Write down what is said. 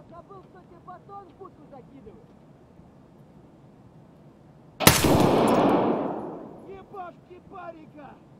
Забыл, что тебе батон в будку закидывают. Ебашки парика!